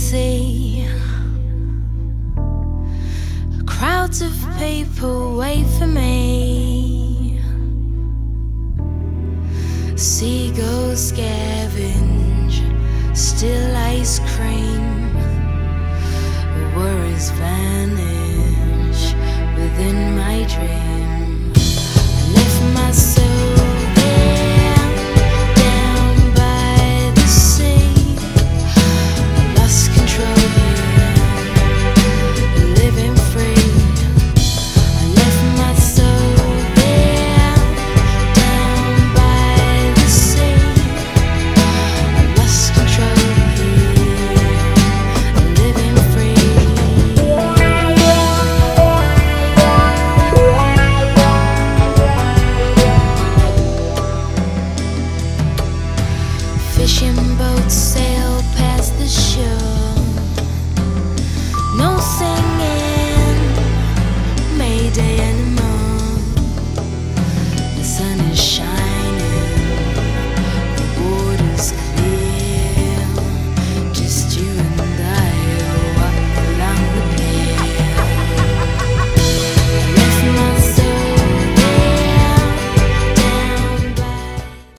sea. Crowds of people wait for me. Seagulls scavenge still ice cream. Worries vanish within my dream. I left my soul there, down by the sea. I lost control here, living free. I left my soul there, down by the sea. I lost control here, living free. Fishing boats sail past the shore.